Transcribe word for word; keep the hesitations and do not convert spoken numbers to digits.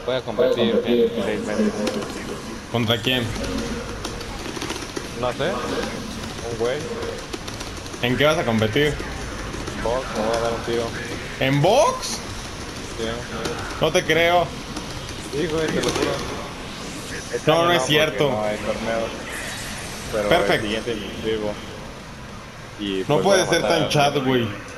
Voy a competir en seis meses. ¿Contra quién? No sé, un güey, ¿En qué vas a competir? box, me voy a dar un tiro. ¿En box? Sí, No te creo. sí, güey, te lo juro. Este No, año no es no, porque cierto. no hay torneos, pero el Perfecto. siguiente me inscribo. Y No pues voy a puede ser tan matar. chat, güey.